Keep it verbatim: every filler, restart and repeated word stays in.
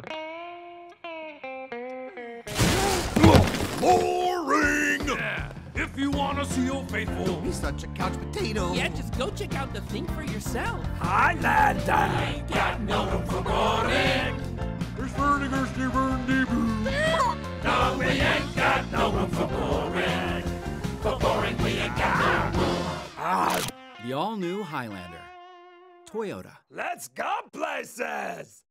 Boring! Yeah, if you want to see Old Faithful. Don't be such a couch potato. Yeah, just go check out the thing for yourself. Highlander! Ain't got no room for boring. There's Vertigo, Steven, Deboo. No, we ain't got no room for boring. For boring, we ain't got no room. Ah, The all-new Highlander. Toyota. let's go places!